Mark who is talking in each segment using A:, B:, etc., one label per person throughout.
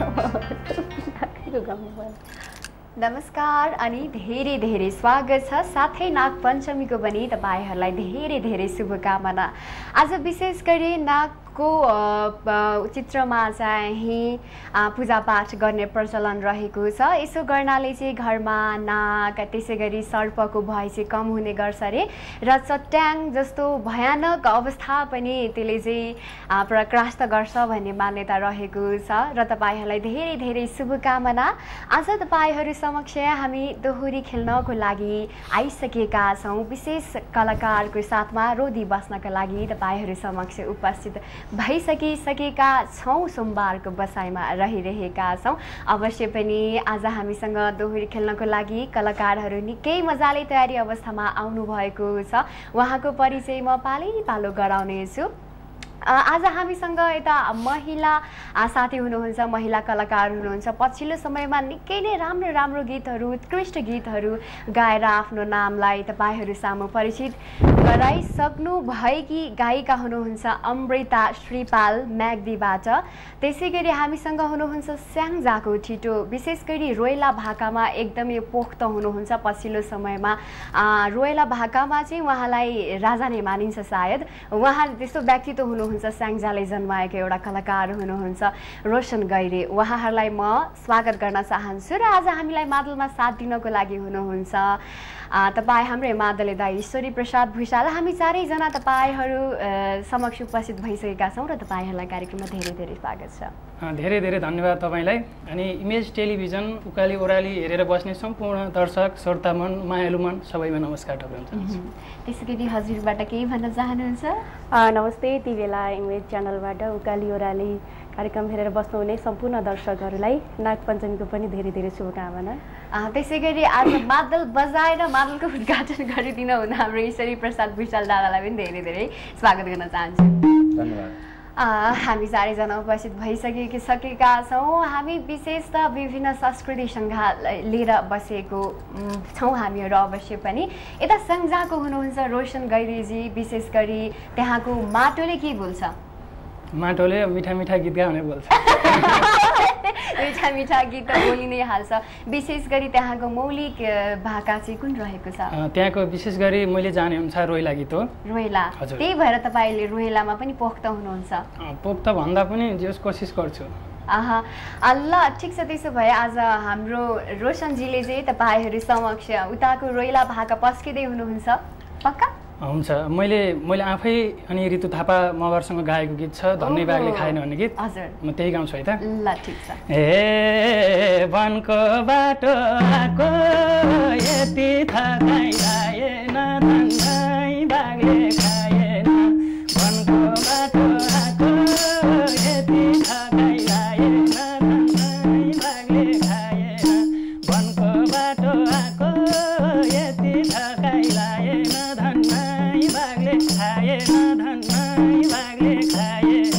A: नमस्कार अनि धेरै धेरै स्वागत छ। साथै नाग पञ्चमीको पनि तपाईहरूलाई धेरै धेरै शुभकामना। आज विशेष गरी नागको चित्रमा चाहिँ पूजापाठ गर्ने प्रचलन रहेको छ। यसो गर्नाले चाहिँ घरमा नाग त्यसै गरी सर्पको भय चाहिँ कम हुने गर्छ अरे र चट्याङ जस्तो भयानक अवस्था पनि त्यसले चाहिँ प्रकाशित गर्छ भन्ने मान्यता रहेको छ र तपाईहरूलाई धेरै धेरै शुभकामना। आज तपाईहरू समक्ष हामी दोहोरी खेल्नको लागि आइसकेका छौँ। विशेष कलाकारको साथमा रोदी बस्नका लागि तपाईहरू समक्ष उपस्थित भइसकिसकेका छौँ। सोमबारको बसाइमा रहिरहेका छौँ। अवश्य पनि आज हामीसँग दोहोरी खेल्नको लागि कलाकारहरू निकै मजाले तयारी अवस्थामा आउनुभएको छ। उहाँको परिचय म पालो गराउनेछु। आज हामीसँग यता महिला साथी हुनुहुन्छ, महिला कलाकार हुनुहुन्छ। पछिल्लो समयमा निकै नै राम्रो राम्रो गीतहरू, उत्कृष्ट गीतहरू गाएर आफ्नो नामलाई तपाईहरू सामु परिचित गराइसक्नु भएकी गायिका हुनुहुन्छ अमृता श्रीपाल म्याग्दीबाट। त्यसै गरी हामीसँग हुनुहुन्छ स्याङ्जाको छिटो, विशेष गरी रोइला भाकामा एकदमै पोख्त हुनुहुन्छ। पछिल्लो समयमा रोइला भाकामा चाहिँ उहाँलाई राजा नै मानिन्छ सायद। उहाँ त्यस्तो व्यक्तित्व हुनुहुन्छ। स्याङ्जाले जन्माएको एउटा कलाकार हुनुहुन्छ रोशन गैरे। उहाँहरूलाई म स्वागत गर्न चाहन्छु र आज हामीलाई मादलमा साथ दिनको लागि हुनुहुन्छ तपाईँ हाम्रै मादले दाई ईश्वरी प्रसाद भुषाल। हामी चारैजना तपाईँहरू समक्ष उपस्थित भइसकेका छौँ र तपाईँहरूलाई कार्यक्रममा धेरै धेरै स्वागत छ।
B: धेरै धेरै धन्यवाद तपाईँलाई। अनि इमेज टेलिभिजन उकाली ओह्राली हेरेर बस्ने सम्पूर्ण दर्शक श्रोतामन मायालुमन सबैमा नमस्कार टक्राउन चाहन्छु।
A: त्यसै गरी हजुरबाट केही भन्न चाहनुहुन्छ?
C: नमस्ते। यति बेला इमेज च्यानलबाट उकाली ओह्राली कार्यक्रम हेरेर बस्नुहुने सम्पूर्ण दर्शकहरूलाई नाग पञ्चमीको पनि धेरै धेरै शुभकामना।
A: त्यसै गरी आज मादल बजाएर मादलको उद्घाटन गरिदिन हुन हाम्रो ईश्वरी प्रसाद भुषाल दादालाई पनि धेरै धेरै स्वागत गर्न चाहन्छु।
D: धन्यवाद।
A: हामी चारैजना उपस्थित भइसकेका छौँ। हामी विशेष त विभिन्न संस्कृति सङ्घ लिएर बसेको छौँ हामीहरू। अवश्य पनि यता सङ्जाको हुनुहुन्छ रोशन गैरेजी, विशेष गरी त्यहाँको माटोले के बोल्छ?
B: माटोले मिठा मिठा गीत गाउने बोल्छ।
A: मिठा मिठा गीत त बोलि नै हाल्छ। विशेष गरी त्यहाँको मौलिक भाका चाहिँ कुन रहेको छ?
B: त्यहाँको विशेष गरी मैले जाने अनुसार रोइला गीत हो।
A: रोइला। त्यही भएर तपाईँले रोइलामा पनि पोख्त हुनुहुन्छ?
B: पोख्त भन्दा पनि जे कोसिस गर्छु।
A: ल ठिक छ। त्यसो भए आज हाम्रो रोशनजीले चाहिँ तपाईँहरू समक्ष उताको रोइला भाका पस्किँदै हुनुहुन्छ पक्का?
B: हुन्छ। मैले आफै अनि ऋतु थापा मगरसँग गाएको गीत छ धन्ने बाघले खाएन भन्ने गीत।
A: हजुर।
B: म त्यही गाउँछु है त।
A: ल ठिक छ।
B: ए वनको बाटो आको यति थकाइलाएन धन्नै बाघले खाएन। वनको बाटो आको यति थकाइलाएन धन्नै बाघले खाएन। वनको बाटो आको यति थकाइलाएन धन्नै बाघले खाएन धन्नै बाघले खाएन।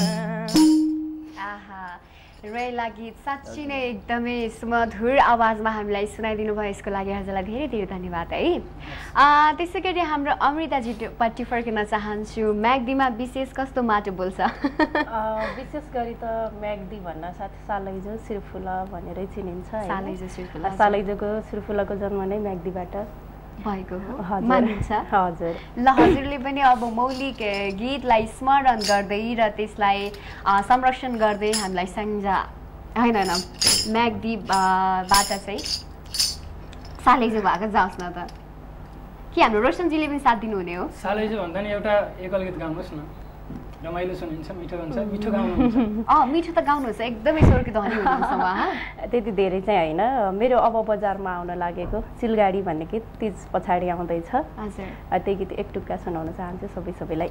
A: रोइला गीत साँच्ची नै एकदमै सुमधुर आवाजमा हामीलाई सुनाइदिनु भयो। यसको लागि हजुरलाई धेरै धेरै धन्यवाद है। त्यसै गरी हाम्रो अमृताजीपट्टि फर्किन चाहन्छु। म्याग्दीमा विशेष कस्तो माटो बोल्छ?
C: विशेष गरी त म्याग्दी भन्न साथ सालैजो सिरफुला भनेरै चिनिन्छ। सालैजोको सिरफुलाको जन्म नै म्याग्दीबाट
A: भएको हो मानिन्छ।
C: हजुर।
A: ल हजुरले पनि अब मौलिक गीतलाई स्मरण गर्दै र त्यसलाई संरक्षण गर्दै हामीलाई स्याङ्जा होइन म्याग्दीबाट चाहिँ सालैजो भएको जाओस् न त। के हाम्रो रोशनजीले पनि साथ दिनुहुने हो?
B: सालैजो भन्दा नि एउटा एकल गीत गाउनुहोस् न, रमाइलो सुनिन्छ, मिठो हुन्छ। मिठो गाउनुहुन्छ?
A: मिठो त गाउनुहुन्छ, एकदमै स्वरको धनी हुनुहुन्छ उहाँ।
C: त्यति धेरै चाहिँ होइन। मेरो अब बजारमा आउन लागेको चिलगाडी भन्ने गीत तीज पछाडि आउँदैछ।
A: हजुर।
C: त्यही गीत एक टुक्का सुनाउन चाहन्छु सबैलाई।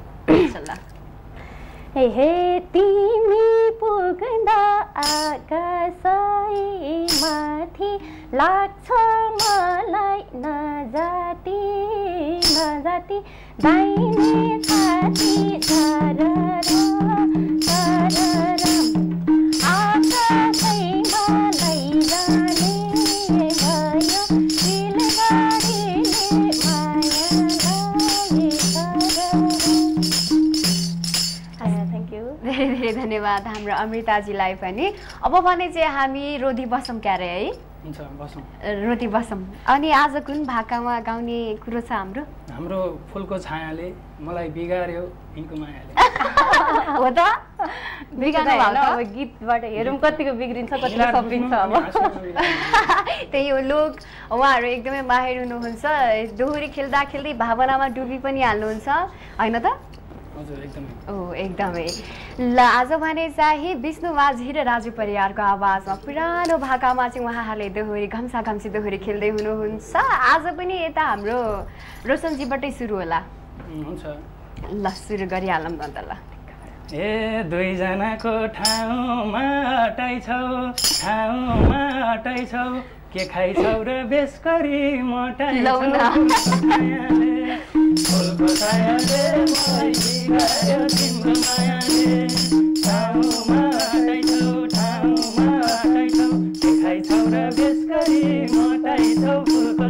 A: हे
C: तिमी पुग्दा आकाशै माथि लाग्छ मलाई नजाति नजाति दाहिने छाती तरर तरर आकाशैमा लैजाने भयो दिलबारीले माया लागे तरर।
A: धेरै धेरै धन्यवाद हाम्रो अमृताजीलाई पनि। अब भने चाहिँ हामी रोदी बसौँ क्यारे है?
B: हुन्छ बसौँ।
A: रोदी बसौँ। अनि आज कुन भाकामा गाउने कुरो छ हाम्रो?
B: हाम्रो फुलको छायाले मलाई बिगार्यो यिनको मायाले।
A: हो त बिगार्नु भएको
C: अब गीतबाट हेरौँ कतिको बिग्रिन्छ कतिको सपिन्छ। अब
A: त्यही हो, लोक उहाँहरू एकदमै माहिर हुनुहुन्छ। दोहोरी खेल्दा खेल्दै भावनामा डुबी पनि हाल्नुहुन्छ होइन त? एकदमै। ल आज भने चाहिँ विष्णु माझी र राजु परियारको आवाजमा पुरानो भाकामा चाहिँ उहाँहरूले दोहोरी घम्सा घम्सी दोहोरी खेल्दै हुनुहुन्छ। आज पनि यता हाम्रो रोशनजीबाटै सुरु होला।
B: हुन्छ
A: ल सुरु गरिहालौँ न त ल।
B: ए दुईजनाको ठाउँमा अटाइछौ के खाइछौ र बेसकरी मोटाइछौ फुलको छायाले मलाई बिगार्यो तिम्रो मायाले ठाउँमा अटाइछौ के खाइछौ र बेसकरी मोटाइछौ फुलको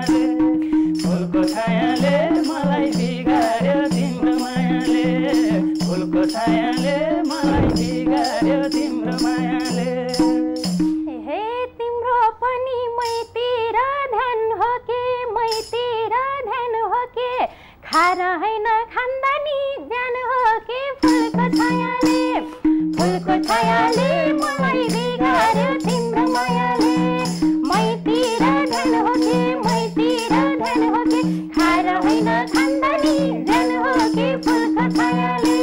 B: छायाले मलाई बिगार्यो तिम्रो मायाले फुलको छायाले मलाई बिगार्यो तिम्रो मायाले।
C: हे तिम्रो पनि मैतिर ध्यान हो के खारा हैन खान्दा नि ध्यान हो के फुलको छायाले मलाई बिगार्यो तिम्रो मायाले मैतिर ध्यान हो के खारा हैन खान्दा नि ध्यान हो के फुलको छायाले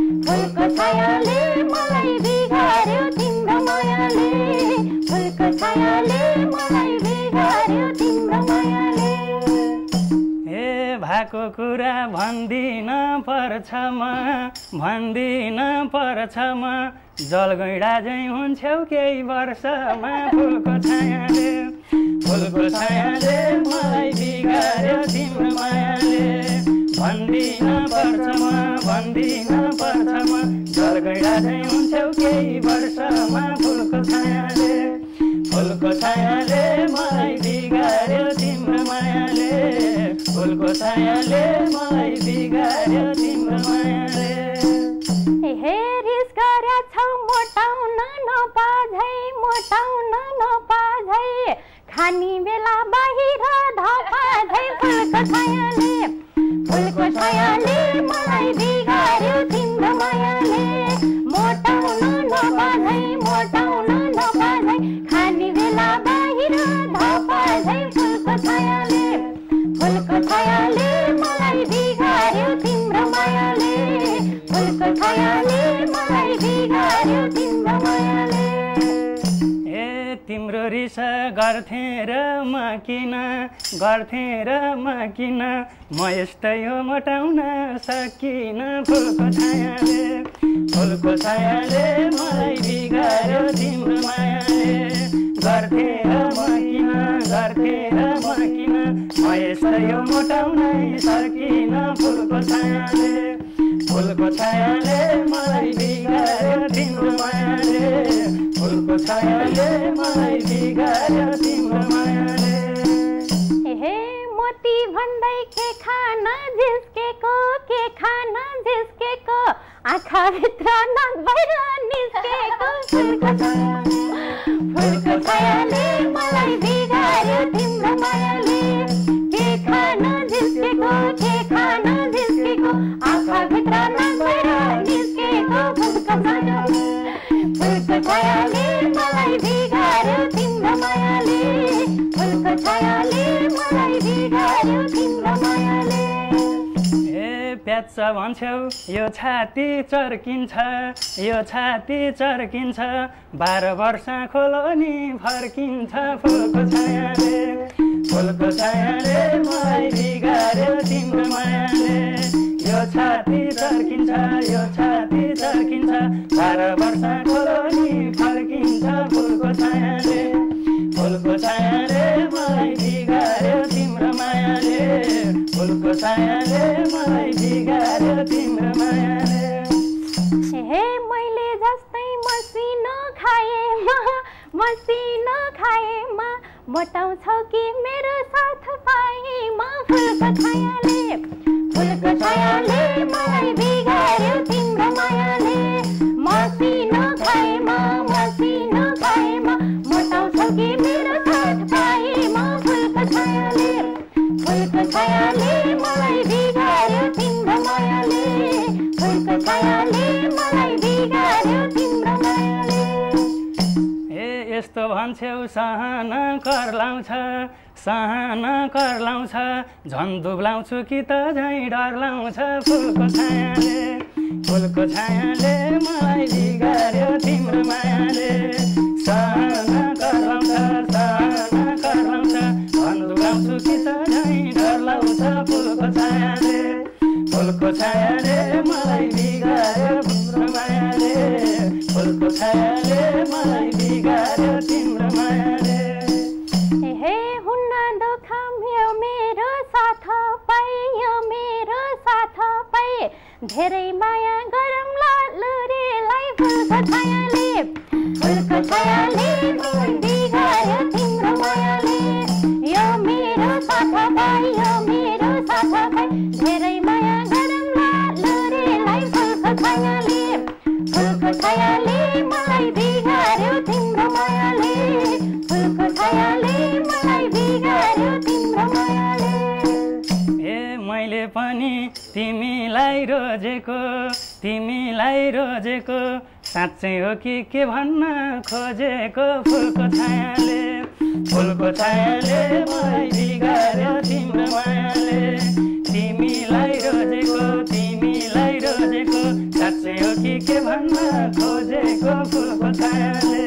C: मलाई बिगार्यो तिम्रो मायाले फुलको छायाले मलाई बिगार्यो तिम्रो मायाले।
B: भएको कुरा भन्दिन पर्छ म जलगैडा झैँ हुन्छौ केही वर्षमा फुलको छायाले मलाई बिगार्यो तिम्रो मायाले भन्दिन पर्छ म जलगैडा झैँ हुन्छौ केही वर्षमा फुलको छायाले मलाई बिगार्यो तिम्रो मायाले फुलको छायाले मलाई बिगार्यो तिम्रो मायाले।
C: हे रिस गरेछौ मोटाउन नपाझै खानी बेला बाहिर धपाझै फुलको छायाले मलाई बिगार्यो तिम्रो मायाले मोटाउन नपाझै खानी बेला बाहिर धपाझै फुलको छायाले मलाई बिगार्यो तिम्रो मायाले फुलको छायाले मलाई बिगार्यो तिम्रो मायाले।
B: ए तिम्रो रिस गर्थे र म किन म यस्तै हो मोटाउन सकिन फुलको छायाले मलाई बिगार्यो तिम्रो मायाले गर्थे र म किन म यस्तै हो मोटाउन सकिन फुलको छायाले मलाई बिगार्यो तिम्रो मायाले फुलको छायाले मलाई बिगार्यो तिम्रो मायाले।
C: हे मोती भन्दै के खाना जिस्केको आँखा भित्र नभएर निस्केको फुलको छायाले मलाई बिगार्यो तिम्रो मायाले के खाना जिस्केको आँखा भित्र नभएर निस्केको फुलको छायाले मलाई बिगार्यो तिम्रो मायाले फुलको छायाले मलाई बिगार्यो तिम्रो मायाले।
B: प्याच्च भन्छौ यो छाती चर्किन्छ 12 वर्ष खोलो नि फर्किन्छ फुलको छायाले मलाई बिगार्यो तिम्रो मायाले यो छाती चर्किन्छ 12 वर्ष खोलो नि फर्किन्छ फुलको छायाले मलाई बिगार्यो तिम्रो मायाले फुलको छायाले मलाई बिगार्यो तिम्रो मायाले।
C: हे मैले जस्तै मसिनो खाएमा बताउँछौ कि मेरो साथ पाएमा फुलको छायाले मलाई बिगार्यो तिम्रो मायाले
B: यस्तो भन्छौ सहन कर लाउँछ सहन कर लाउँछ झन् दुब्लाउँछु कि त झैँ डर लाउँछ फुलको छायाले मलाई बिगार्यो तिम्रो मायाले सहन कर लाउँछ झन् दुब्लाउँछु कि त झैँ डर लाउँछ फुलको छायाले मलाई बिगार्यो तिम्रो मायाले फुलको छायाले मलाई बिगार्यो तिम्रो मायाले
C: हे हुन्न दुःख मेरो साथ पाइयो मेरो साथ पाइ धेरै माया गरौँला लुरेलाई फुलको छायाले मलाई बिगार्यो तिम्रो मायाले यो मेरो साथ पाइयो मेरो साथ पाइ धेरै माया गरौँला लुरेलाई फुलको छायाले मलाई बिगार्यो तिम्रो मायाले फुलको छायाले मलाई बिगार्यो तिम्रो मायाले
B: ए मैले पनि तिमीलाई रोजेको साँच्चै हो कि के भन्न खोजेको फुलको छायाले मलाई बिगार्यो तिम्रो मायाले तिमीलाई रोजेको साँच्चै हो कि के भन्न खोजेको फुलको छायाले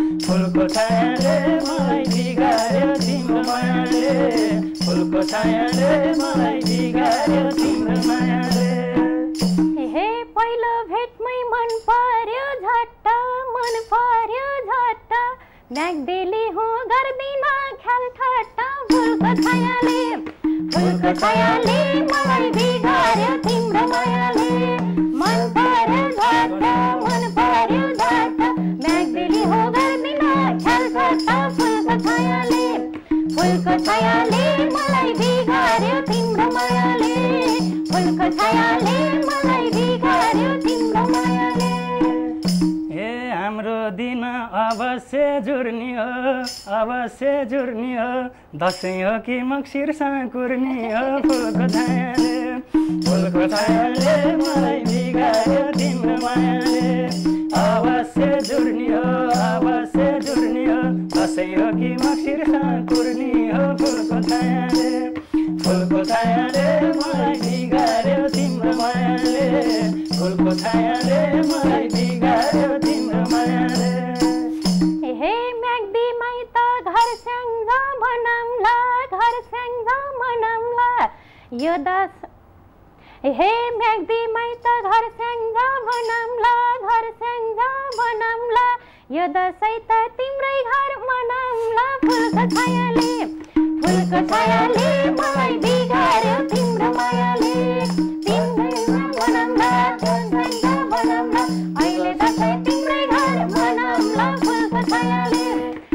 B: मलाई बिगार्यो तिम्रो मायाले फुलको छायाले मलाई बिगार्यो तिम्रो मायाले
C: हे पहिलो भेटमै मन पर्यो झट्ट म्याग्दीले हो गर्दिन ख्याल ठट्टा फुलको छायाले मलाई बिगार्यो तिम्रो मायाले मन पर्यो झट्ट म्याग्दीले हो गर्दिन ख्याल ठट्टा फुलको छायाले मलाई बिगार्यो तिम्रो मायाले फुलको छायाले मलाई बिगार्यो तिम्रो मायाले
B: ए हाम्रो दिन अवश्य जुर्नी हो दसैँ हो कि मक्सिर साँकुर्नी हो फुलको छायाले मलाई बिगार्यो तिम्रो मायाले अवश्य जुर्नी हो दसैँ हो कि मक्सिर साँकुर्नी हो फुलको छायाले मलाई बिगार्यो तिम्रो मायाले फुलको छायाले मलाई बिगार्यो तिम्रो मायाले
C: हे म्याग्दी माइत घर स्याङ्ग मनाउँला यो दस हे म्याग्दी माइत घर स्याङ्ग मनाउँला यो दसैँ त तिम्रै घर मनाउँला फुलको छायाले मलाई बिगार्यो तिम्रो मायाले मनाउँला अहिले दसैँ तिम्रै घर मनाउँला फुलको छायाले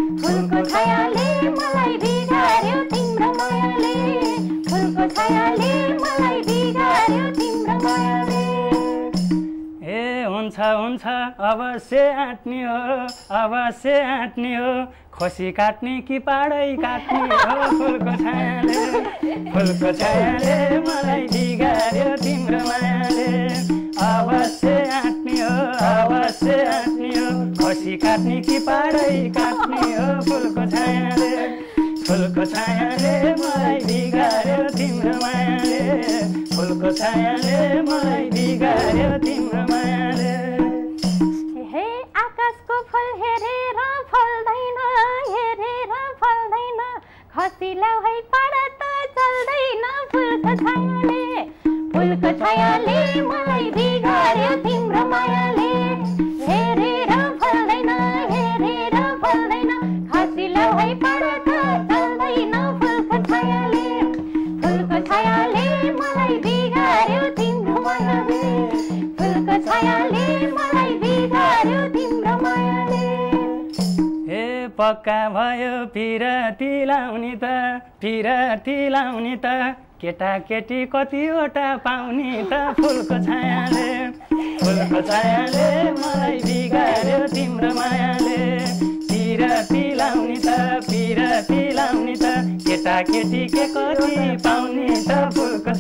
C: मलाई बिगार्यो तिम्रो मायाले फुलको छायाले मलाई बिगार्यो तिम्रो मायाले
B: ए हुन्छ अवश्य आँट्ने हो खोसी काट्ने कि पाडै काट्ने हो फुलको छायाले मलाई बिगार्यो तिम्रो मायाले अवश्य आँट्ने हो खोसी काट्ने कि पाडै काट्ने हो फुलको छायाले मलाई बिगार्यो तिम्रो मायाले फुलको छायाले मलाई बिगार्यो तिम्रो मायाले
C: हे आकाशको फल हेरेर फल्दैन खसीलाई है पाड त चल्दैन फुलको छायाले मलाई बिगार्यो तिम्रो मायाले हेरेर फल्दैन खसीलाई है पाड त चल्दैन फुलको छायाले मलाई बिगार्यो तिम्रो मायाले फुलको छायाले मलाई बिगार्यो तिम्रो मायाले
B: हे पक्का भयो पिरती लाउने त केटाकेटी कतिवटा पाउने त फुलको छायाले मलाई बिगार्यो तिम्रो मायाले पिरती लाउने त केटाकेटी के कति पाउने त फुलको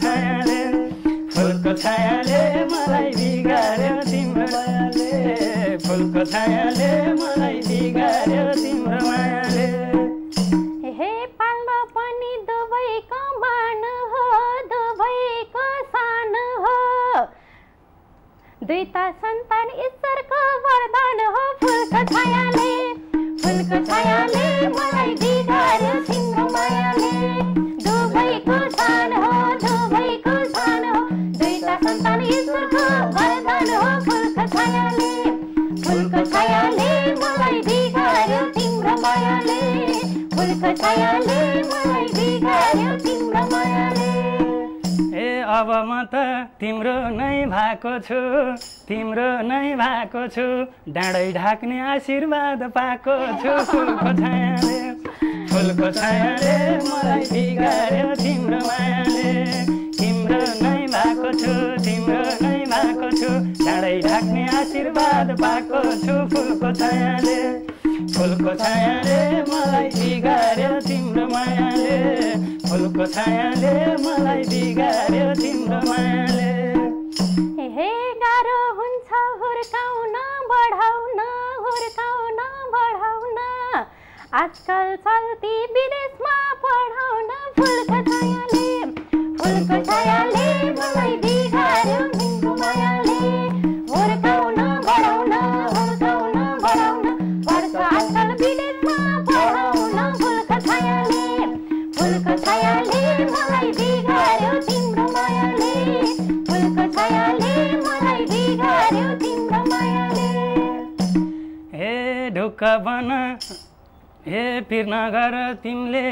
B: छायाले मलाई बिगार्यो तिम्रो मायाले फुलको छायाले मलाई बिगार्यो तिम्रो
C: दुईटा सन्तान ईश्वरको वरदान हो फुलको छायाले मलाई बिगार्यो तिम्रो मायाले दुवैको सान हो दुईटा सन्तान ईश्वरको वरदान हो फुलको छायाले मलाई बिगार्यो तिम्रो मायाले फुलको छायाले मलाई बिगार्यो तिम्रो मायाले
B: ए अब म त तिम्रो नै भएको छु डाँडै ढाक्ने आशीर्वाद पाएको छु फुलको छायाले मलाई बिगार्यो तिम्रो मायाले तिम्रो नै भएको छु डाँडै ढाक्ने आशीर्वाद पाएको छु फुलको छायाले मलाई बिगार्यो तिम्रो मायाले फुलको छायाले मलाई बिगार्यो तिम्रो मायाले
C: हे गाह्रो हुन्छ हुर्काउन बढाउन आजकल चल्ती विदेशमा पढाउन फुलको छायाले मलाई बिगार्यो तिम्रो मायाले हुर्काउन बढाउन पर्छ आजकल विदेशमा पढाउन फुलको छायाले मलाई बिगार्यो तिम्रो मायाले फुलको छायाले मलाई बिगार्यो तिम्रो मायाले
B: हे ढुक्क बन हे पिर नगर तिमीले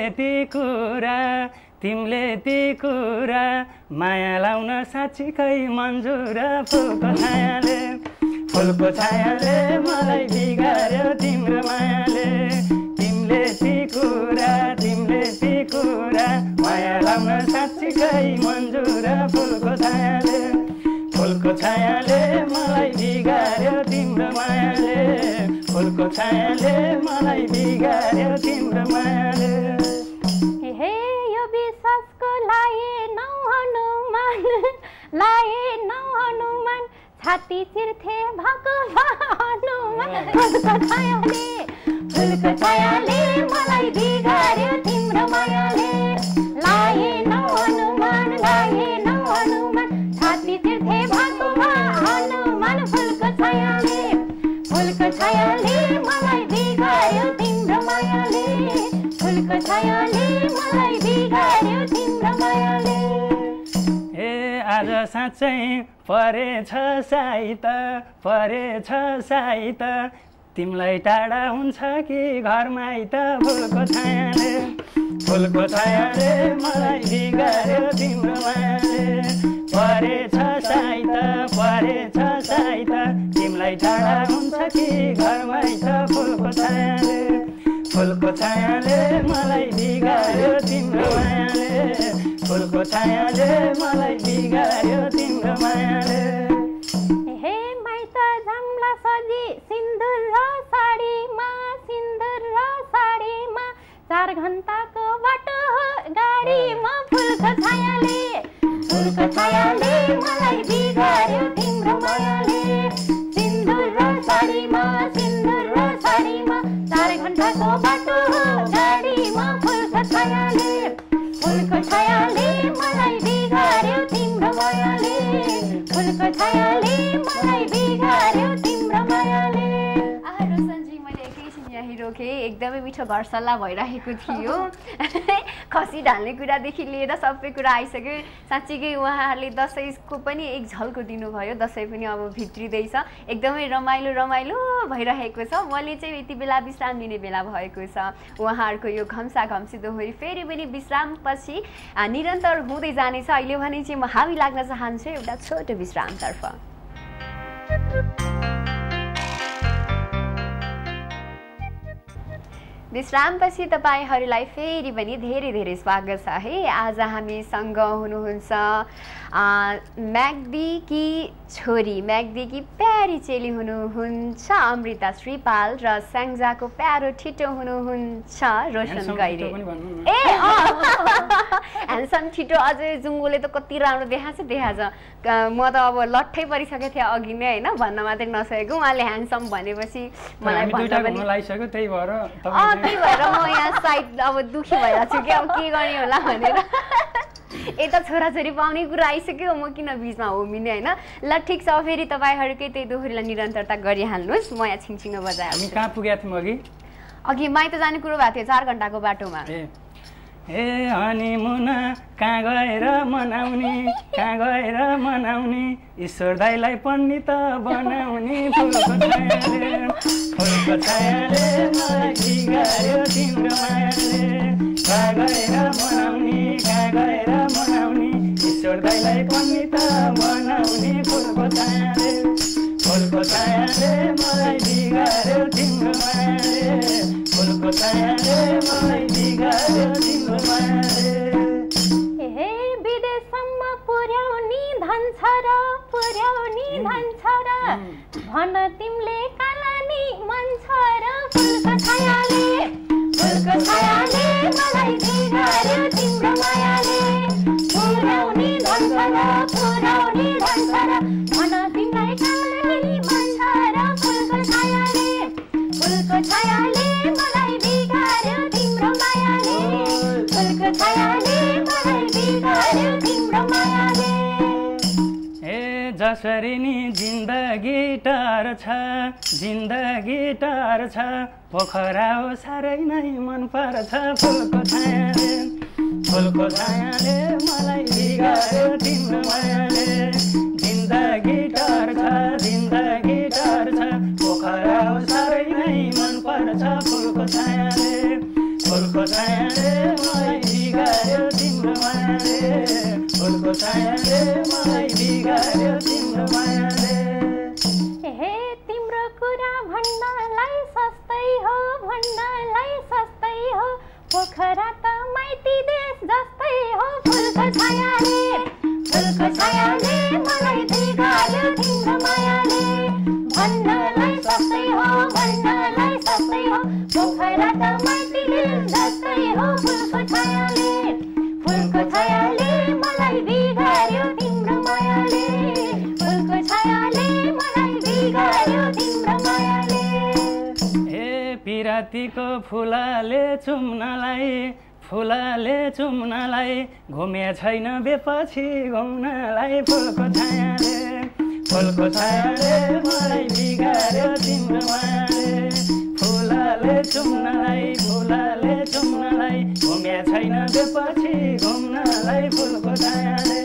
B: ती कुरा माया लाउन साँच्चीकै मन्जुर फुलको छायाले मलाई बिगार्यो तिम्रो मायाले तिमीले ती कुरा माया लाउन साँच्चीकै मन्जुर फुलको छायाले मलाई बिगार्यो तिम्रो मायाले फुलको छायाले मलाई बिगार्यो तिम्रो मायाले
C: हे यो विश्वासको लाए हनुमान छाती चिर्थे भगवान फुलको छायाले मलाई बिगार्यो तिम्रो मायाले लाए नौ हनुमान छाती चिर्थे भगवान फुलको छायाले मलाई बिगार्यो तिम्रो मायाले फुलको छायाले मलाई बिगार्यो तिम्रो मायाले
B: ए आज साँच्चै परेछ साइत तिमीलाई टाढा हुन्छ कि घरमा आइत फुलको छायाले मलाई बिगार्यो तिम्रो मायाले परेछ साइत तिमीलाई टाढा हुन्छ कि घरमा आइत फुलको छायाले मलाई बिगार्यो तिम्रो मायाले फुलको छायाले मलाई बिगार्यो तिम्रो मायाले
C: हे माइत झम्ला सजी सिन्दुर र साडीमा 4 घण्टाको बाटो गाडीमा फुलको छायाले मलाई बिगार्यो तिम्रो मायाले सिन्दुर र साडीमा 4 घण्टाको बाटो गाडीमा फुलको छायाले मलाई बिगार्यो तिम्रो मायाले फुलको छायाले मलाई बिगार्यो तिम्रो मायाले
A: रोशनजी मैले एकैछिन यहीँ रोकेँ एकदमै मिठो घर सल्लाह भइरहेको थियो खसी ढाल्ने कुरादेखि लिएर सबै कुरा आइसक्यो साँच्चीकै उहाँहरूले दसैँको पनि एक झल्को दिनुभयो दसैँ पनि अब भित्रिँदैछ एकदमै रमाइलो भइरहेको छ मैले चाहिँ यति बेला विश्राम लिने बेला भएको छ उहाँहरूको यो घम्सा घम्सी दोहोरी फेरि पनि विश्रामपछि निरन्तर हुँदै जानेछ अहिले भने चाहिँ म हामी लाग्न चाहन्छु एउटा छोटो विश्रामतर्फ विश्रामपछि तपाईहरूलाई फेरि पनि धेरै धेरै स्वागत छ है आज हामीसँग हुनुहुन्छ म्याग्दीकी छोरी म्याग्दीकी प्यारी चेली हुनुहुन्छ अमृता श्रीपाल र स्याङ्जाको प्यारो ठिटो हुनुहुन्छ रोशन गैरे ए ह्यान्डसम ठिटो अझै जुङ्गोले त कति राम्रो देखाएको छ म त अब लट्ठै परिसकेको थिएँ अघि नै होइन भन्न मात्रै नसकेको उहाँले ह्यान्डसम भनेपछि मलाई भन्न पनि
B: त्यही भएर
A: म यहाँ साइड अब दुखी भइरहेको छु कि अब के गर्ने होला भनेर यता छोराछोरी पाउने कुरा आइसक्यो म किन बिचमा होमिने होइन ल ठिक छ फेरि तपाईँहरूकै त्यही दोहोरीलाई निरन्तरता गरिहाल्नुहोस् म यहाँ छिङछिङ बजाए
B: हामी कहाँ पुगेका थियौँ
A: अघि माइत जाने कुरो भएको थियो 4 घण्टाको बाटोमा
B: ए हनीमुन कहाँ गएर मनाउने ईश्वर दाइलाई पण्डित बनाउने फुलको छायाले मलाई बिगार्यो तिम्रो मायाले कहाँ गएर मनाउने ईश्वर दाइलाई पण्डित बनाउने फुलको छायाले मलाई बिगार्यो तिम्रो मायाले फुलको छायाले मलाई बिगार्यो तिम्रो मायाले
C: हे विदेशसम्म पुर्याउने धन छ र भन तिमीले कालानी मन छ र फुलको छायाले मलाई बिगार्यो तिम्रो मायाले पुर्याउने धन छ र भन तिमीलाई कालानी मन छ र फुलको छायाले मलाई बिगार्यो तिम्रो मायाले फुलको छायाले मलाई बिगार्यो तिम्रो मायाले
B: ए जसरी नि जिन्दगी टार छ पोखरा हो साह्रै नै मन पर्छ फुलको छायाले मलाई बिगार्यो तिम्रो मायाले जिन्दगी टार छ पोखरा हो साह्रै नै मन पर्छ फुलको छायाले मलाई बिगार्यो तिम्रो मायाले फुलको छायाले मलाई बिगार्यो तिम्रो मायाले
C: हे तिम्रो कुरा भन्नलाई सस्तै हो पोखरा त माइती देश जस्तै हो फुलको छायाले मलाई बिगार्यो तिम्रो मायाले भन्नलाई सस्तै हो पोखरा त माइती देश जस्तै हो फुलको छायाले मलाई बिगार्यो तिम्रो मायाले फुलको छायाले मलाई बिगार्यो तिम्रो मायाले
B: ए पिरातीको फुलाले चुम्नलाई घुमे छैन बेपछि घुम्नलाई फुलको छायाले मलाई बिगार्यो तिम्रो मायाले फुलाले चुम्नलाई घुमे छैन बेपछि घुम्नलाई फुलको छायाले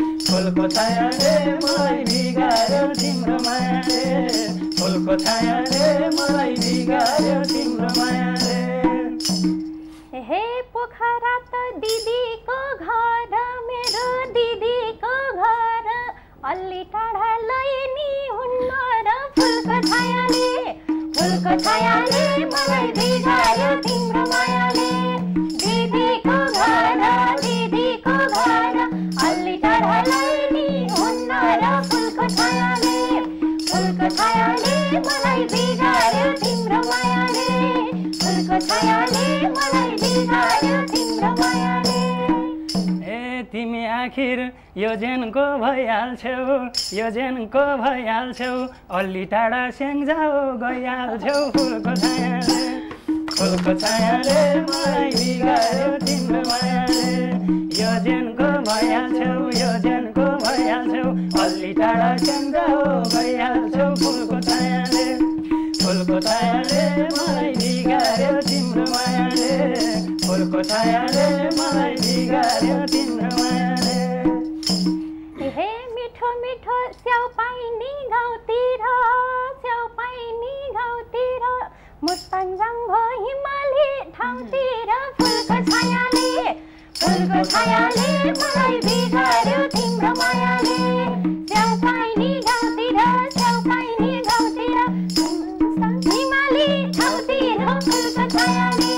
B: मलाई बिगार्यो तिम्रो मायाले फुलको छायाले मलाई बिगार्यो तिम्रो मायाले
C: हे पोखरा त दिदीको घर मेरो दिदीको घर अलि टाढा लैनी हुन्न र फुलको छायाले मलाई बिगार्यो तिम्रो मायाले दिदीको घर अलि टाढा लैनी हुन्न र फुलको छायाले मलाई बिगार्यो तिम्रो मायाले फुलको छायाले मलाई बिगार्यो तिम्रो मायाले
B: ए तिमी आखिर यो जेनको भइहाल्छौ अलि टाढा स्याङ्जाऊ गइहाल्छौ फुलको छायाले मलाई बिगार्यो तिम्रो मायाले यो जेनको भइहाल्छौ अलि टाढा स्याङ्जाऊ गइहाल्छौ फुलको छायाले मलाई बिगार्यो तिम्रो मायाले फुलको छायाले मलाई बिगार्यो तिम्रो मायाले
C: हे मिठो स्याउ पाइनी गाउँतिर मुस्ताङजाङ्गो हिमाली ठाउँतिर फुलको छायाले मलाई बिगार्यो तिम्रो मायाले स्याउ पाइनी गाउँतिर हिमाली ठाउँतिर फुलको छायाले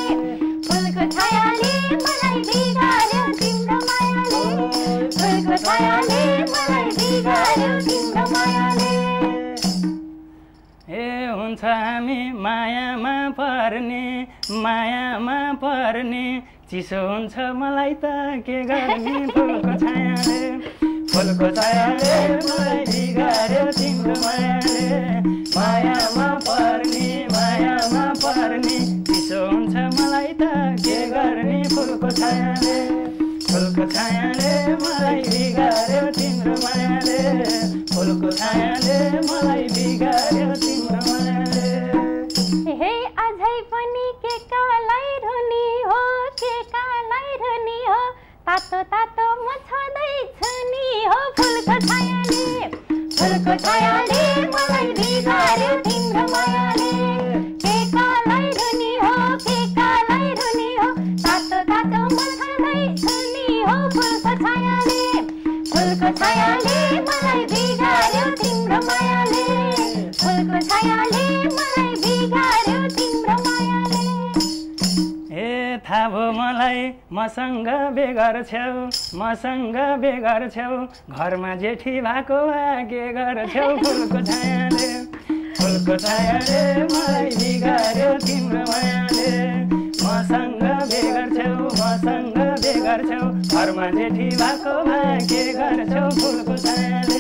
C: मलाई बिगार्यो तिम्रो मायाले फुलको छायाले मलाई बिगार्यो तिम्रो मायाले
B: ए हुन्छ हामी मायामा पर्ने चिसो हुन्छ मलाई त के गर्ने फुलको छायाले मलाई बिगार्यो तिम्रो मायाले मायामा पर्ने चिसो हुन्छ मलाई त के गर्ने फुलको छायाले छायाले मलाई बिगार्यो तिम्रो मायाले फुलको छायाले मलाई बिगार्यो तिम्रो मायाले
C: हे अझै पनि के कालाई रुनी हो के कालाई रुनी हो तातो तातो म छँदैछु नि हो फुलको छायाले मलाई बिगार्यो तिम्रो मायाले के कालाई रुनी हो के कालाई रुनी हो तातो तातो म छँदैछु नि हो फुलको छायाले मलाई बिगार्यो तिम्रो मायाले फुलको छायाले मलाई बिगार्यो तिम्रो मायाले
B: ए थाहा भयो मलाई मसँग बेगर्छौ घरमा जेठी भएको के गर्छौ फुलको छायाले मलाई बिगार्यो तिम्रो मायाले मसँग बेगर्छौ घरमा जेठी भएको के गर्छौ फुलको छायाले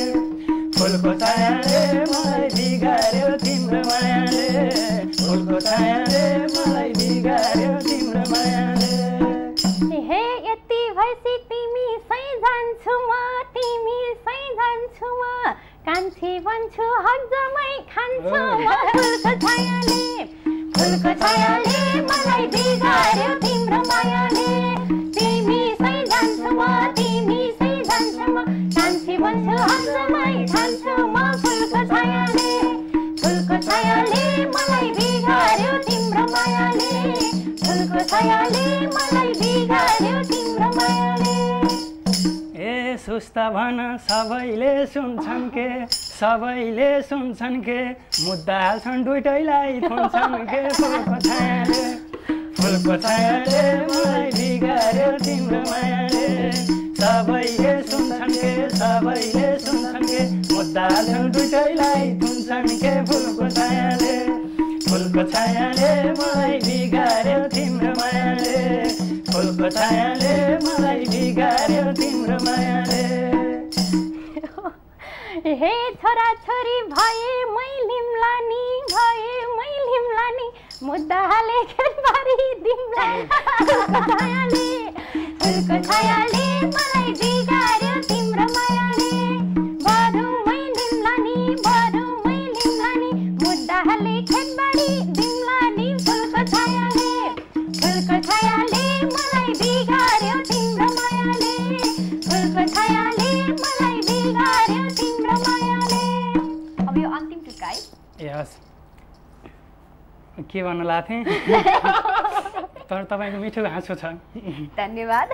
B: मलाई बिगार्यो तिम्रो मायाले फुलको छायाले मलाई बिगार्यो तिम्रो मायाले
C: हे यति भएपछि तिमी सै जान्छु म कान्छी बन्छु हजमै खान्छु म फुलको छायाले मलाई बिगार्यो तिम्रो मायाले तिमी सै जान्छु म कान्छी बन्छु हजमै खान्छु म फुलको छायाले मलाई बिगार्यो तिम्रो मायाले फुलको छायाले मलाई बिगार्यो तिम्रो मायाले
B: ए सुस्ता भन सबैले सुन्छन् के मुद्दा हाल्छन् दुइटैलाई थुन्छन् के फुलको छायाले मलाई बिगार्यो तिम्रो मायाले सबैले सुन्छन् के मुद्दा हाल्छन् दुइटैलाई थुन्छन् के फुलको छायाले मलाई बिगार्यो तिम्रो मायाले फुलको छायाले मलाई बिगार्यो तिम्रो मायाले
C: हे छोरा छोरी भए मै लिम्लानी मुद्दा हाले खेतबारी दिम्ला फुलको छायाले मलाई बिगार्यो तिम्रो मायाले बरु मै लिम्लानी मुद्दा हाले खेतबारी दिम्लानी फुलको छायाले मलाई बिगार्यो तिम्रो मायाले फुलको छायाले मलाई बिगार्यो तिम्रो मायाले
A: अब यो अन्तिम टुक्का है
B: ए हस् के भन्न लाग्थेँ तर तपाईँको मिठो हाँसो छ
A: धन्यवाद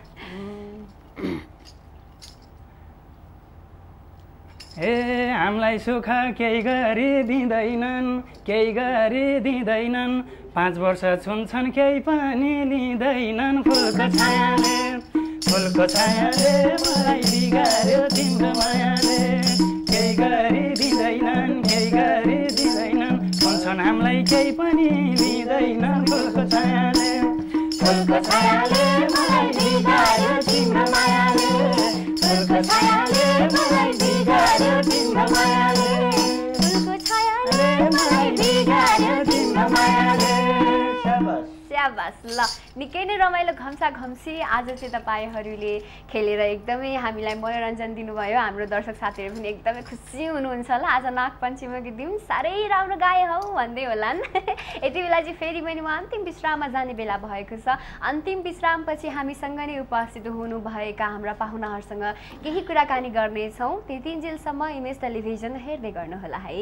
B: ए हामीलाई सुख केही गरी दिँदैनन् 5 वर्ष छुन्छन् केही पनि लिँदैनन् फुलको छायाले मलाई बिगार्यो तिम्रो मायाले केही गरी दिँदैनन् छुन्छन् हामीलाई केही पनि लिँदैनन् फुलको छायाले मलाई बिगार्यो तिम्रो मायाले फुलको छायाले मलाई बिगार्यो तिम्रो मायाले
C: फुलको छायाले मलाई बिगार्यो तिम्रो मायाले
A: स्याबास ल निकै नै रमाइलो घम्सा घम्सी आज चाहिँ तपाईहरूले खेलेर एकदमै हामीलाई मनोरञ्जन दिनुभयो हाम्रो दर्शक साथीहरू पनि एकदमै खुसी हुनुहुन्छ होला आज नागपञ्चमीको दिन साह्रै राम्रो गाए हौ भन्दै होलान् यति बेला चाहिँ फेरि पनि म अन्तिम विश्राममा जाने बेला भएको छ अन्तिम विश्रामपछि हामीसँग नै उपस्थित हुनुभएका हाम्रा पाहुनाहरूसँग केही कुराकानी गर्नेछौँ त्यतिन्जेलसम्म इमेज टेलिभिजन हेर्दै गर्नुहोला है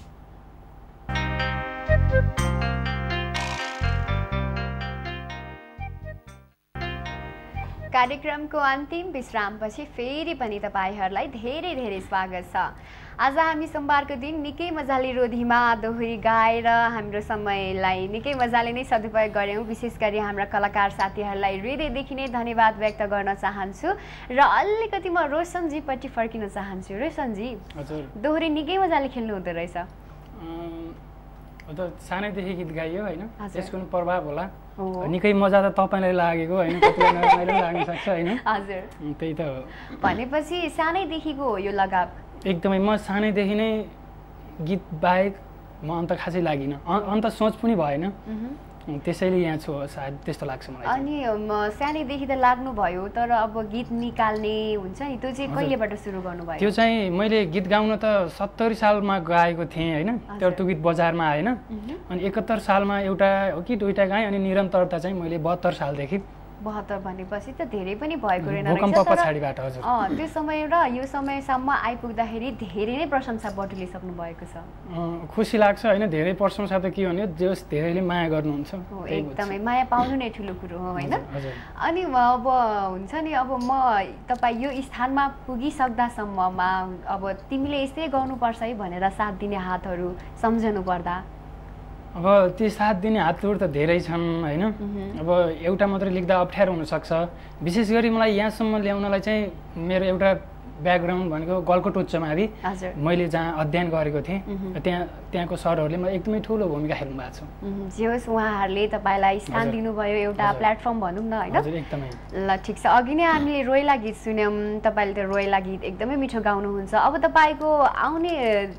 A: कार्यक्रमको अन्तिम विश्रामपछि फेरि पनि तपाईहरूलाई धेरै धेरै स्वागत छ आज हामी सोमबारको दिन निकै मजाले रोधीमा दोहोरी गाएर हाम्रो समयलाई निकै मजाले नै सदुपयोग गऱ्यौँ विशेष गरी हाम्रा कलाकार साथीहरूलाई हृदयदेखि नै धन्यवाद व्यक्त गर्न चाहन्छु र अलिकति म रोशनजीपट्टि फर्किन चाहन्छु रोशनजी
B: हजुर
A: दोहोरी निकै मजाले खेल्नु हुँदो रहेछ
B: सानैदेखि गीत गाइयो होइन त्यसको प्रभाव होला निकै मजा त तपाईँलाई लागेको होइन कतिलाई लाग्न सक्छ होइन
A: हजुर
B: त्यही त हो
A: भनेपछि सानैदेखिको हो यो लगाव
B: एकदमै म सानैदेखि नै गीत बाहेक म अन्त खासै लागिनँ अन्त सोच पनि भएन त्यसैले यहाँ छु सायद त्यस्तो लाग्छ मलाई।
A: अनि सानैदेखि त लाग्नुभयो तर अब गीत निकाल्ने हुन्छ नि त्यो चाहिँ कहिलेबाट सुरु गर्नुभयो?
B: त्यो चाहिँ मैले गीत गाउन त 70 सालमा गाएको थिएँ होइन, तर त्यो गीत बजारमा आएन। अनि 71 सालमा एउटा हो कि दुईटा गाएँ अनि निरन्तरता चाहिँ मैले 72 सालदेखि।
A: 72 भनेपछि त धेरै पनि भएको रहेन
B: भूकम्प पछाडिबाट हजुर।
A: त्यो समय र यो समयसम्म आइपुग्दाखेरि धेरै नै प्रशंसा बटुलिसक्नु भएको छ।
B: खुसी लाग्छ होइन, धेरै प्रशंसा त के भने जस धेरैले माया गर्नुहुन्छ।
A: एकदमै माया पाउनु नै ठुलो कुरो हो होइन। अनि अब हुन्छ नि अब म तपाईँ यो स्थानमा पुगिसक्दासम्ममा अब तिमीले यस्तै गर्नुपर्छ है भनेर साथ दिने हातहरू सम्झनु पर्दा
B: अब ती साथ दिने हातहरू त धेरै छन् होइन। अब एउटा मात्रै लेख्दा अप्ठ्यारो हुनसक्छ। विशेष गरी मलाई यहाँसम्म ल्याउनलाई चाहिँ मेरो एउटा ब्याकग्राउन्ड भनेको गलकोट उच्च मावि मैले जहाँ अध्ययन गरेको थिएँ त्यहाँको सरहरूले मलाई एकदमै ठुलो भूमिका खेल्नु भएको छ।
A: जे होस् उहाँहरूले तपाईँलाई स्थान दिनुभयो, एउटा प्लेटफर्म भनौँ न होइन।
B: एकदमै
A: ल ठिक छ। अघि नै हामीले रोइला गीत सुन्यौँ, तपाईँले त रोइला गीत एकदमै मिठो गाउनुहुन्छ। अब तपाईँको आउने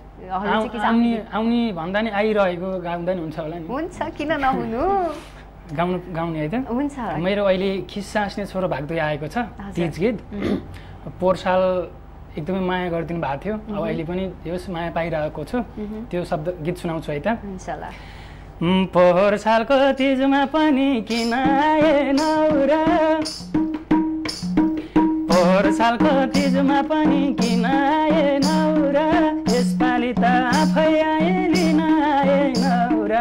B: भन्दा नि आइरहेको गाउँदा नि हुन्छ होला नि?
A: हुन्छ, किन नहुनु,
B: गाउने है त
A: हुन्छ।
B: मेरो अहिले खिस्सा हाँस्ने छोरो भाग्दै आएको छ तीज गीत। पोहोर साल एकदमै माया गरिदिनु भएको थियो, अब अहिले पनि होस् माया पाइरहेको छु। त्यो शब्द गीत सुनाउँछु है त। पोहोर सालको तीजमा पनि किन आएनौ र, पोहोर सालको तीजमा पनि किन आएनौ र, यसपालि त आफै आए लिन आएनौ र,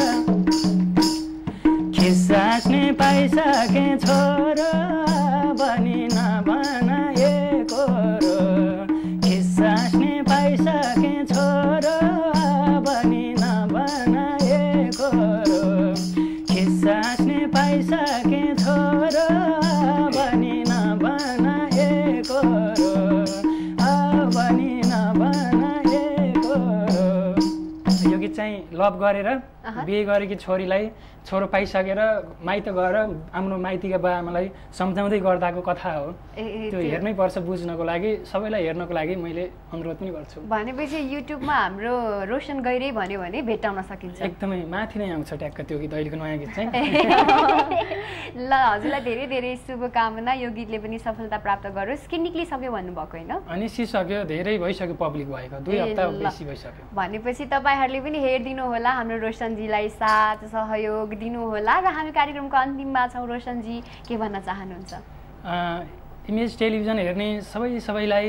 B: खिस्सा हाँस्ने पाइसके छोरो बनी नबनाएको रो, खिस्सा हाँस्ने पाइसके छोरो बनी नबनाएको रो, खिस्सा हाँस्ने पाइसके छोरो बनी नबनाएको रो, बनी नबनाएको रो। यो गीत चाहिँ लभ गरेर बिहे गरेकी छोरीलाई छोरो पाइसकेर माइत गएर आफ्नो माइतीका बाबाआमालाई सम्झाउँदै गर्दाको कथा हो। त्यो हेर्नै पर्छ बुझ्नको लागि, सबैलाई हेर्नको लागि मैले अनुरोध पनि गर्छु।
A: भनेपछि युट्युबमा हाम्रो रोशन गैरे भन्यो भने भेट्टाउन सकिन्छ।
B: एकदमै माथि नै आउँछ ट्याक्क त्यो गीत, अहिलेको नयाँ गीत चाहिँ।
A: ल हजुरलाई धेरै धेरै शुभकामना, यो गीतले पनि सफलता प्राप्त गरोस्। कि निक्लिसक्यो भन्नुभएको होइन?
B: निस्किसक्यो, धेरै भइसक्यो पब्लिक भएको, 2 हप्ता बेसी भइसक्यो।
A: भनेपछि तपाईँहरूले पनि हेरिदिनु होला, हाम्रो रोशनजीलाई साथ सहयोग दिनु होला। र हामी कार्यक्रमको अन्तिममा छौँ। रोशनजी के भन्न चाहनुहुन्छ?
B: इमेज टेलिभिजन हेर्ने सबैलाई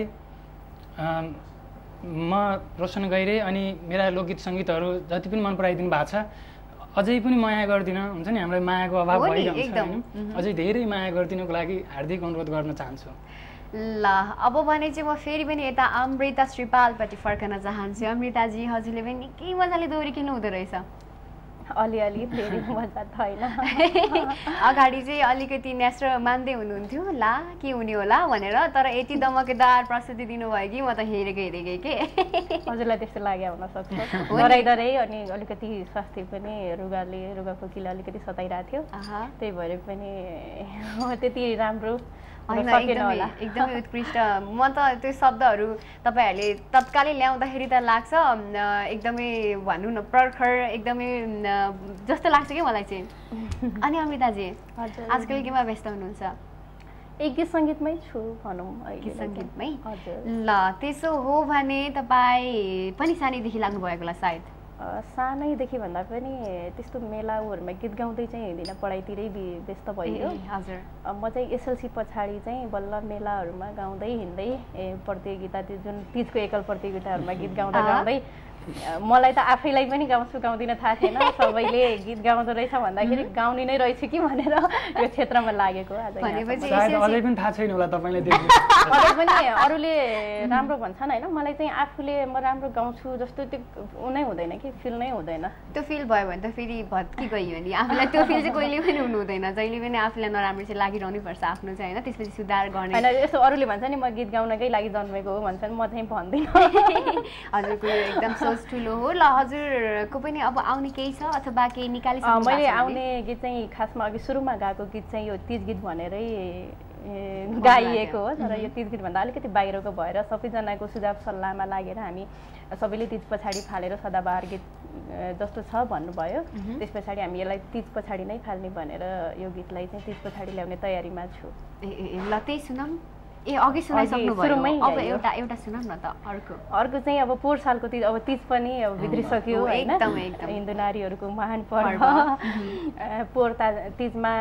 B: म रोशन गैरे अनि मेरा लोकगीत सङ्गीतहरू जति पनि मन पराइदिनु भएको छ अझै पनि माया गरिदिन, हुन्छ नि हामीलाई मायाको अभाव भइरहन्छ होइन, अझै धेरै माया गरिदिनुको लागि हार्दिक अनुरोध गर्न चाहन्छु।
A: ल अब भने चाहिँ म फेरि पनि यता अमृता श्रीपालपट्टि फर्कन चाहन्छु। अमृताजी हजुरले पनि निकै मजाले दोहोरी खेल्नु हुँदो रहेछ।
C: अलिअलि फेरि मजा छैन।
A: अगाडि चाहिँ अलिकति न्यास्रो मान्दै हुनुहुन्थ्यो ला के हुने होला भनेर, तर यति दमकेदार प्रस्तुति दिनुभयो कि म त हेरेकै के।
C: हजुरलाई त्यस्तो लाग्यो हुनसक्छ। डराइडरै अनि अलिकति स्वास्थ्य पनि रुगाको किला अलिकति सताइरहेको थियो, त्यही भएर पनि त्यति राम्रो
A: एकदमै उत्कृष्ट। म त त्यो शब्दहरू तपाईँहरूले तत्कालै ल्याउँदाखेरि त लाग्छ एकदमै भनौँ न प्रखर, एकदमै जस्तो लाग्छ कि मलाई चाहिँ। अनि अमृताजी आजकल केमा व्यस्त हुनुहुन्छ?
C: गीत सङ्गीतमै छु भनौँ।
A: गीत सङ्गीतमै? ल त्यसो हो भने तपाईँ पनि सानैदेखि लाग्नुभएको होला सायद?
C: सानैदेखि भन्दा पनि त्यस्तो मेलाहरूमा गीत गाउँदै चाहिँ हिँड्दिनँ, पढाइतिरै व्यस्त भइयो।
A: हजुर।
C: म चाहिँ एसएलसी पछाडि चाहिँ बल्ल मेलाहरूमा गाउँदै हिँड्दै प्रतियोगिता, त्यो जुन तिजको एकल प्रतियोगिताहरूमा गीत गाउँदा गाउँदै मलाई त आफैलाई पनि गाउँदिनँ थाहा थिएन। सबैले गीत गाउँदो रहेछ भन्दाखेरि गाउने नै रहेछ कि भनेर यो क्षेत्रमा लागेको।
B: अझै पनि थाहा छैन होला तपाईँलाई,
C: अझै पनि अरूले राम्रो भन्छन् होइन, मलाई चाहिँ आफूले म राम्रो गाउँछु जस्तो त्यो उनै हुँदैन कि, फिल नै हुँदैन।
A: त्यो फिल भयो भने त फेरि भत्की गयो नि आफूलाई, त्यो फिल चाहिँ कहिले पनि हुनु हुँदैन। जहिले पनि आफूलाई नराम्रो चाहिँ लागिरहनै पर्छ आफ्नो चाहिँ होइन, त्यसपछि सुधार गर्ने
C: होइन। यसो अरूले भन्छ नि म गीत गाउनकै लागि जन्मेको हो भन्छन्, म चाहिँ भन्दिनँ।
A: हजुरको यो एकदम ठुलो हो। ल हजुरको पनि अब आउने केही छ अथवा केही निकालिसक्नु?
C: मैले आउने गीत चाहिँ खासमा अघि सुरुमा गाएको गीत चाहिँ यो तिज गीत भनेरै गाइएको हो। तर यो तिज गीतभन्दा अलिकति बाहिरको भएर सबैजनाको सुझाव सल्लाहमा लागेर हामी सबैले तिज पछाडि फालेर सदाबहार गीत जस्तो छ भन्नुभयो। त्यस पछाडि हामी यसलाई तिज पछाडि नै फाल्ने भनेर यो गीतलाई चाहिँ तिज पछाडि ल्याउने तयारीमा छु।
A: ल त्यही सुनौँ। अघि सुनाइसक्नु भयो, अब एउटा सुनाउँ न त।
C: अर्को चाहिँ अब पोहोर सालको तिज, अब तिज पनि अब भित्रिसक्यो होइन, हिन्दू नारीहरूको महान पर्व। पोहोर तिजमा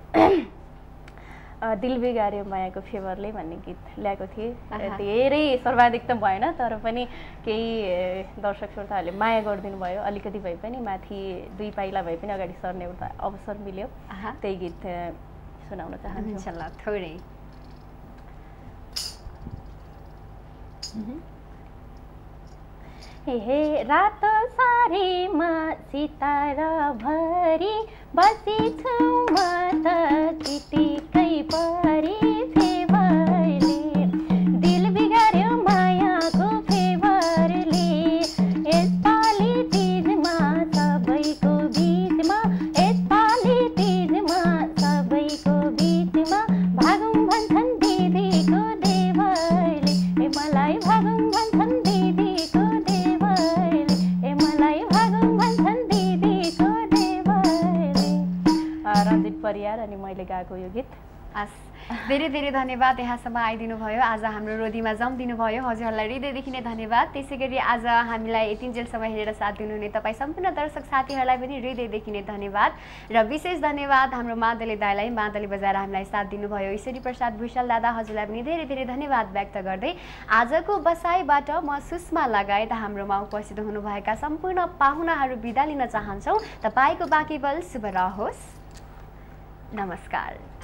C: दिल बिगार्यो मायाको फेभरले भन्ने गीत ल्याएको थिएँ। धेरै सर्वाधिक त भएन, तर पनि केही दर्शक श्रोताहरूले माया गरिदिनु भयो। अलिकति भए पनि माथि 2 पाइला भए पनि अगाडि सर्ने एउटा अवसर मिल्यो। त्यही गीत सुनाउन चाहन्छु।
A: ल थोरै।
C: हे रात सारीमा सितारा भरी बसेछु म त चिटिकै परी फेभरले, दिल बिगार्यो मायाको फेभरले। यसपालि तिजमा सबैको बिचमा, यसपालि तिजमा सबैको बिचमा भागौँ भन्छन् दिदीको देवरले, ए मलाई भागौँ भन्छन् दिदीको देवरले, ए मलाई भागौँ भन्छन् दिदीको देवरले। रञ्जित परियार अनि मैले गाएको यो गीत।
A: धेरै धेरै धन्यवाद यहाँसम्म आइदिनु भयो, आज हाम्रो रोदीमा जम्दिनु भयो। हजुरहरूलाई हृदयदेखि नै धन्यवाद। त्यसै गरी आज हामीलाई यतिन्जेलसम्म हेरेर साथ दिनुहुने तपाईँ सम्पूर्ण दर्शक साथीहरूलाई पनि हृदयदेखि नै धन्यवाद। र विशेष धन्यवाद हाम्रो मादली दाईलाई, मादली बजाएर हामीलाई साथ दिनुभयो। ईश्वरी प्रसाद भुषाल दादा, हजुरलाई पनि धेरै धेरै धन्यवाद व्यक्त गर्दै आजको बसाइबाट म सुषमा लगायत हाम्रोमा उपस्थित हुनुभएका सम्पूर्ण पाहुनाहरू बिदा लिन चाहन्छौँ। तपाईँको बाँकी बल शुभ रहोस्। नमस्कार।